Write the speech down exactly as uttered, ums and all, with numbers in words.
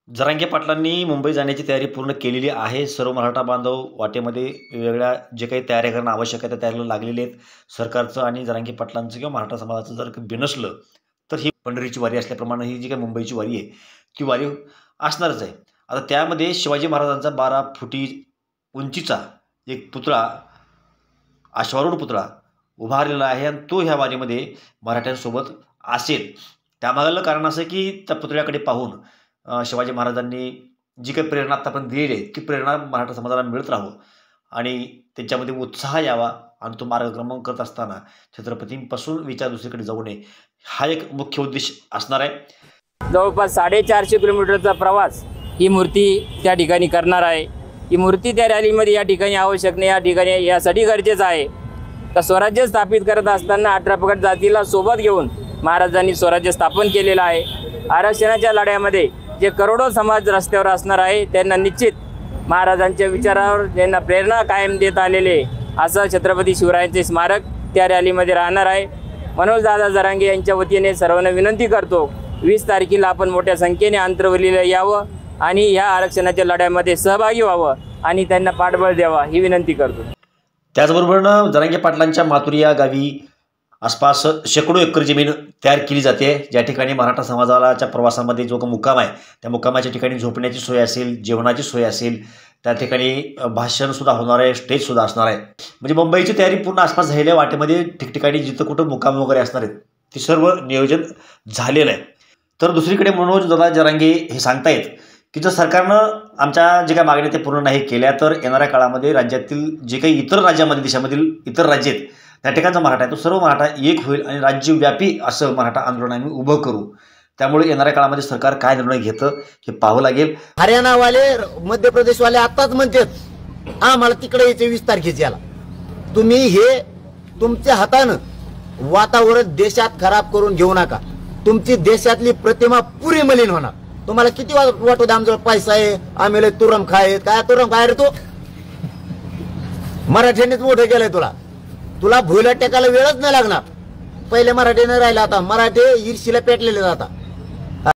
जरांगे पाटलांनी मुंबई जाण्याची तयारी पूर्ण केलेली आहे. सर्व मराठा बांधव वाटेमध्ये वेगवेगळ्या जे काही तयाऱ्या करणं आवश्यक आहे त्या तयारीला लागलेले आहेत. सरकारचं आणि जरांगे पाटलांचं किंवा मराठा समाजाचं जर बिनसलं तर ही पंढरीची वारी असल्याप्रमाणे ही जी काही मुंबईची वारी आहे ती वारी असणारच आहे. आता त्यामध्ये शिवाजी महाराजांचा बारा फुटी उंचीचा एक पुतळा, अश्वारूढ पुतळा उभारलेला आहे आणि तो ह्या वारीमध्ये मराठ्यांसोबत असेल. त्यामागलं कारण असं की त्या पुतळ्याकडे पाहून शिवाजी महाराजांनी जी काही प्रेरणा आत्तापर्यंत दिलेली आहे ती प्रेरणा मराठा समाजाला मिळत राहावं आणि त्यांच्यामध्ये उत्साह यावा आणि तो मार्गक्रमण करत असताना छत्रपतींपासून विचार दुसरीकडे जाऊ नये हा एक मुख्य उद्देश असणार आहे. जवळपास साडेचारशे किलोमीटरचा प्रवास ही मूर्ती त्या ठिकाणी करणार आहे. ही मूर्ती त्या रॅलीमध्ये या ठिकाणी आवश्यक नाही, या ठिकाणी यासाठी गरजेचं आहे तर स्वराज्य स्थापित करत असताना अठरा पगड जातीला सोबत घेऊन महाराजांनी स्वराज्य स्थापन केलेलं आहे. आरक्षणाच्या लढ्यामध्ये जे करोडो समाज रस्त्यावर असणार आहे त्यांना निश्चित महाराजांच्या विचारावर त्यांना प्रेरणा कायम देत आलेले असं छत्रपती शिवरायांचे स्मारक त्या रॅलीमध्ये राहणार आहे. मनोजदादा जरांगे यांच्या वतीने सर्वांना विनंती करतो, वीस तारखेला आपण मोठ्या संख्येने आंतरवलीला यावं आणि ह्या आरक्षणाच्या लढ्यामध्ये सहभागी व्हावं आणि त्यांना पाठबळ द्यावा ही विनंती करतो. त्याचबरोबर जरांगे पाटलांच्या मातुरी या गावी आसपास शेकडो एकर जमीन तयार केली जाते, ज्या ठिकाणी मराठा समाजाच्या प्रवासामध्ये जो मुक्काम आहे त्या मुक्कामाच्या ठिकाणी झोपण्याची सोय असेल, जेवणाची सोय असेल, त्या ठिकाणी भाषणसुद्धा होणार आहे, स्टेजसुद्धा असणार आहे. म्हणजे मुंबईची तयारी पूर्ण आसपास झालेल्या वाटेमध्ये ठिकठिकाणी जिथं कुठं मुक्काम वगैरे असणार आहेत ते सर्व नियोजन झालेलं आहे. तर दुसरीकडे मनोजदादा जरांगे हे सांगतायत की जर सरकारनं आमच्या जे काही मागण्या ते पूर्ण नाही केल्या तर येणाऱ्या काळामध्ये राज्यातील जे काही इतर राज्यामध्ये देशामधील इतर राज्य आहेत त्या ठिकाणचा मराठा आहे तो सर्व मराठा एक होईल आणि राज्यव्यापी असं मराठा आंदोलन आम्ही उभं करू. त्यामुळे येणाऱ्या काळामध्ये सरकार काय निर्णय घेतं हे पाहावं लागेल. हरियाणावाले, मध्य प्रदेशवाले आताच म्हणतात आम्हाला तिकडे यायचे वीस तारखेच्या याला. तुम्ही हे तुमच्या हातानं वातावरण देशात खराब करून घेऊ नका. तुमची देशातली प्रतिमा पुरी मलिन होणार. तुम्हाला किती वाटू दे आमच्यावर पैसा आहे, आम्ही तुरम खाय, काय तुरम काय रे तू? मराठ्यांनीच मोठं केलंय तुला. तुला भुईला टेकायला वेळच नाही लागणार. पहिले मराठी नाही राहिला, आता मराठी ईर्षीला पेटलेले जातात.